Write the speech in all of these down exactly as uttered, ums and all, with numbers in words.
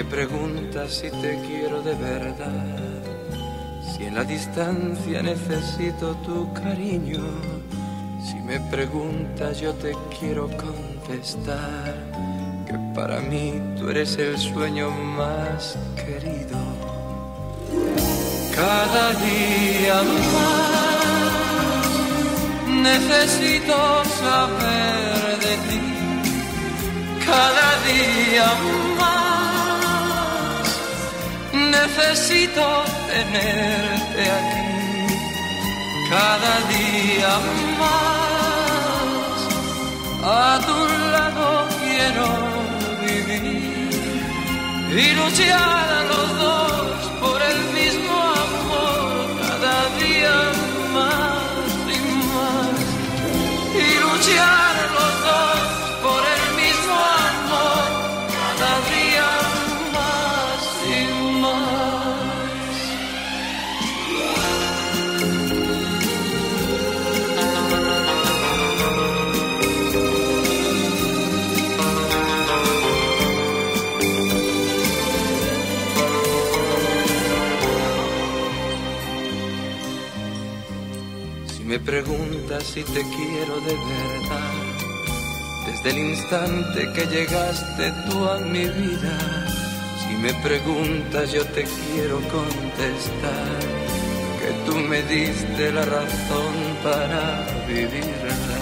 me preguntas si te quiero de verdad, si en la distancia necesito tu cariño, si me preguntas yo te quiero contestar que para mí tú eres el sueño más querido. Cada día más necesito saber de ti, cada día más necesito tenerte aquí, cada día más a tu lado quiero vivir y luchar a los dos por el mismo amor, cada día más y más, y luchar a los dos por el mismo amor, cada día más y más. Si me preguntas si te quiero de verdad, desde el instante que llegaste tú a mi vida, si me preguntas yo te quiero contestar que tú me diste la razón para vivirla.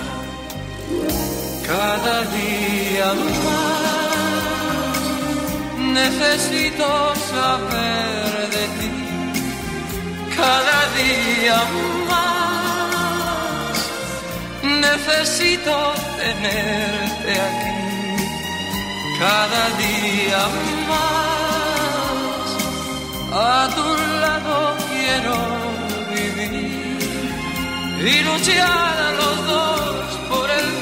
Cada día más necesito saber de ti, cada día más necesito tenerte aquí, cada día más a tu lado quiero vivir y luchar a los dos por el